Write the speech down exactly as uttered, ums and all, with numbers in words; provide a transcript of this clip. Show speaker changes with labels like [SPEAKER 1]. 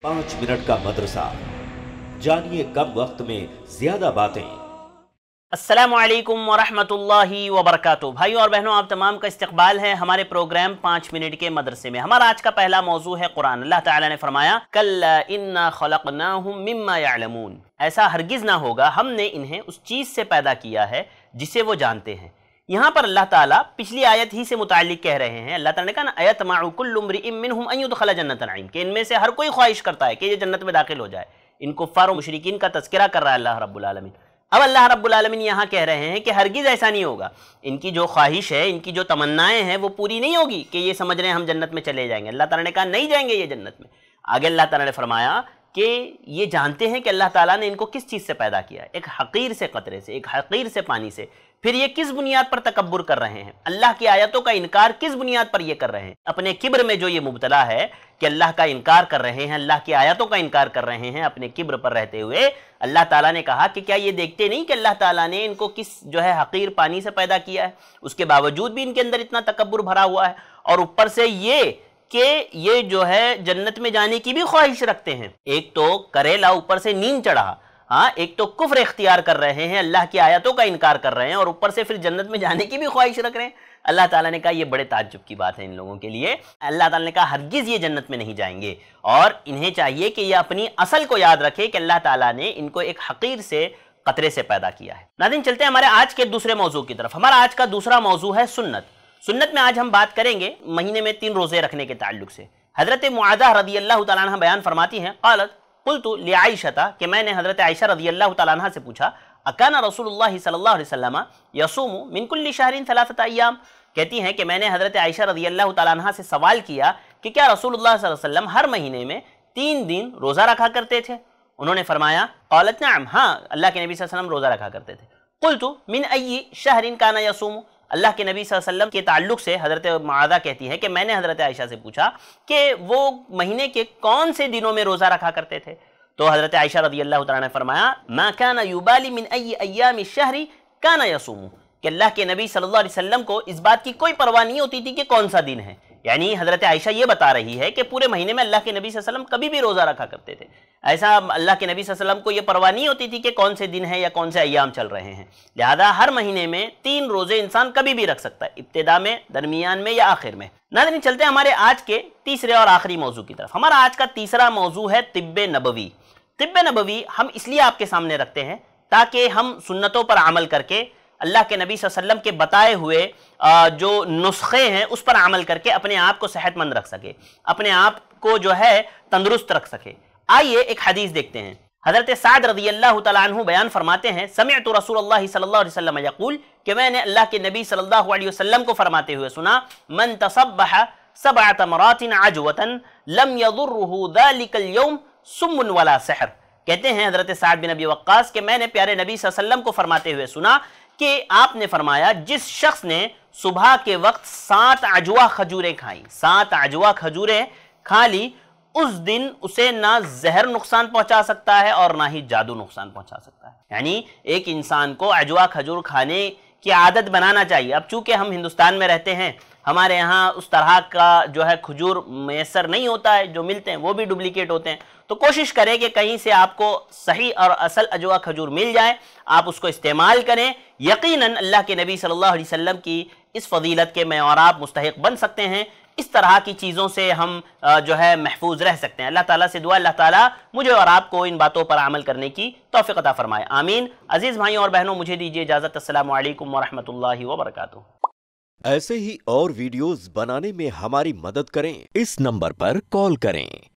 [SPEAKER 1] पाँच मिनट का मदरसा, जानिए कम वक्त में ज्यादा बातें।
[SPEAKER 2] अस्सलामु अलैकुम वरहमतुल्लाहि वबरकातुहू। भाइयों और बहनों, आप तमाम का इस्तकबाल है हमारे प्रोग्राम पाँच मिनट के मदरसे में। हमारा आज का पहला मौजू है कुरान। अल्लाह ताला ने फरमाया कल्ला इन्ना खलक़नाहुम मिम्मा यअलमून, ऐसा हरगिज़ ना होगा, हमने इन्हें उस चीज़ से पैदा किया है जिसे वो जानते हैं। यहाँ पर अल्लाह ताला पिछली आयत ही से मुताल्लिक कह रहे हैं। अल्लाह ताला ने कहा ना, अयतमअ कुल्लु इम्रिइन मिनहुम अन युदखला जन्नत नईम, कि इनमें से हर कोई ख्वाहिश करता है कि ये जन्नत में दाखिल हो जाए। इन कुफ्फार और मुशरिकीन का तज़किरा कर रहा है अल्लाह रब्बुल आलमीन। अब अल्लाह रब्बुल आलमीन यहाँ कह रहे हैं कि हरगिज़ ऐसा नहीं होगा, इनकी जो ख्वाहिश है, इनकी जो तमन्नाएं हैं वो पूरी नहीं होगी कि ये समझ रहे हैं हम जन्नत में चले जाएंगे। अल्लाह ताला ने कहा नहीं जाएंगे ये जन्नत में। आगे अल्लाह ताला ने फरमाया कि ये जानते हैं कि अल्लाह ताला ने इनको किस चीज़ से पैदा किया है, एक हकीर से कतरे से, एक हकीर से पानी से। फिर ये किस बुनियाद पर तकब्बुर कर रहे हैं, अल्लाह की आयतों का इनकार किस बुनियाद पर ये कर रहे हैं। अपने किब्र में जो ये मुब्तला है कि अल्लाह का इनकार कर रहे हैं, अल्लाह की आयतों का इनकार कर रहे हैं, अपने किब्र पर रहते हुए अल्लाह ताला ने कहा कि क्या ये देखते नहीं कि अल्लाह ताला ने इनको किस जो है हकीर पानी से पैदा किया है, उसके बावजूद भी इनके अंदर इतना तकब्बुर भरा हुआ है। और ऊपर से ये कि ये जो है जन्नत में जाने की भी ख्वाहिश रखते हैं। एक तो करेला, ऊपर से नींद चढ़ा, हाँ, एक तो कुफ्र इख्तियार कर रहे हैं, अल्लाह की आयतों का इनकार कर रहे हैं, और ऊपर से फिर जन्नत में जाने की भी ख्वाहिश रख रहे हैं। अल्लाह ताला ने कहा ये बड़े ताज्जुब की बात है इन लोगों के लिए। अल्लाह ताला ने कहा हरगिज़ ये जन्नत में नहीं जाएंगे, और इन्हें चाहिए कि ये अपनी असल को याद रखे कि अल्लाह ताला ने इनको एक हकीर से कतरे से पैदा किया है। नाज़रीन, चलते हैं हमारे आज के दूसरे मौजू की तरफ। हमारा आज का दूसरा मौजू है सुन्नत। सुन्नत में आज हम बात करेंगे महीने में तीन रोज़े रखने के ताल्लुक से। हज़रत मुआज़ा रज़ी अल्लाह तआला अन्हा बयान फरमाती हैं, क़ालत क़ुल्तु लिआइशा, कि मैंने हज़रत आयशा रज़ी अल्लाह तआला अन्हा से पूछा, अकाना रसूलुल्लाह सल्लल्लाहु अलैहि वसल्लम यसूमु मिन कुल्लि शहरिन सलासत अय्याम। कहती हैं कि मैंने हज़रत आयशा रज़ी अल्लाह तआला अन्हा से सवाल किया कि क्या रसूलुल्लाह सल्लल्लाहु अलैहि वसल्लम हर महीने में तीन दिन रोज़ा रखा करते थे। उन्होंने फरमाया क़ालत नअम, हाँ, अल्लाह के नबी सल्लल्लाहु अलैहि वसल्लम रोज़ा रखा करते थे। क़ुल्तु मिन अय्यि शहरिन काना यसूमु, अल्लाह के नबी सल्लल्लाहु अलैहि वसल्लम के ताल्लुक से हज़रत मुआज़ा कहती है कि मैंने हज़रत आयशा से पूछा कि वो महीने के कौन से दिनों में रोज़ा रखा करते थे। तो हज़रत आयशा रज़ी अल्लाह तआला ने फरमाया मा काना युबाली मिन अय्यि अय्यामि शहरी काना यसूमु, कि अल्लाह के नबी सल्लल्लाहु अलैहि वसल्लम को इस बात की कोई परवाह नहीं होती थी कि कौन सा दिन है। यानी हज़रत आयशा ये बता रही है कि पूरे महीने में अल्लाह के नबी सल्लल्लाहु अलैहि वसल्लम कभी भी रोज़ा रखा करते थे। ऐसा अल्लाह के नबी सल्लल्लाहु अलैहि वसल्लम को ये परवाह नहीं होती थी कि कौन से दिन है या कौन से अय्याम चल रहे हैं। लिहाजा हर महीने में तीन रोज़े इंसान कभी भी रख सकता है, इब्तिदा में, दरमियान में या आखिर में। नाज़रीन, चलते हैं हमारे आज के तीसरे और आखिरी मौजू की तरफ। हमारा आज का तीसरा मौजू है तिब्बे नबवी। तिब्बे नबवी हम इसलिए आपके सामने रखते हैं ताकि हम सुन्नतों पर अमल करके अल्लाह के नबी सल्लल्लाहु अलैहि वसल्लम के बताए हुए जो नुस्खे हैं उस पर अमल करके अपने आप को सेहतमंद रख सके, अपने आप को जो है तंदुरुस्त रख सके। आइए एक हदीस देखते हैं। हज़रत साद रज़ी अल्लाह तआला अन्हु बयान फरमाते हैं, समिअतु रसूलुल्लाह सल्लल्लाहु अलैहि वसल्लम यक़ूल, कि मैंने अल्लाह के नबी सल्लल्लाहु अलैहि वसल्लम को फरमाते हुए सुना, मन तसब्बह सबअत मरातिन अजवतन लम यदुर्रुहु ज़ालिकल यौम सुम्मुन वला सहर। कहते हैं हज़रत साद बिन अबी वक्कास कि मैंने प्यारे नबी सल्लल्लाहु अलैहि वसल्लम को फरमाते हुए सुना कि आपने फरमाया जिस शख्स ने सुबह के वक्त सात अजवा खजूरें खाई, सात अजवा खजूरें खा ली, उस दिन उसे ना जहर नुकसान पहुंचा सकता है और ना ही जादू नुकसान पहुंचा सकता है। यानी एक इंसान को अजवा खजूर खाने की आदत बनाना चाहिए। अब चूंकि हम हिंदुस्तान में रहते हैं, हमारे यहाँ उस तरह का जो है खजूर मैसर नहीं होता है, जो मिलते हैं वो भी डुप्लीकेट होते हैं। तो कोशिश करें कि कहीं से आपको सही और असल अजवा खजूर मिल जाए, आप उसको इस्तेमाल करें। यकीनन अल्लाह के नबी सल्लल्लाहु अलैहि वसल्लम की इस फजीलत के मैं और आप मुस्तहिक बन सकते हैं। इस तरह की चीज़ों से हम जो है महफूज रह सकते हैं। अल्लाह ताला से दुआ, अल्लाह ताला मुझे और आपको इन बातों पर अमल करने की तौफीक अता फरमाए, आमीन। अजीज़ भाइयों और बहनों, मुझे दीजिए इजाज़त। अस्सलामु अलैकुम वरहमतुल्लाहि वबरकातुहू।
[SPEAKER 1] ऐसे ही और वीडियोस बनाने में हमारी मदद करें, इस नंबर पर कॉल करें।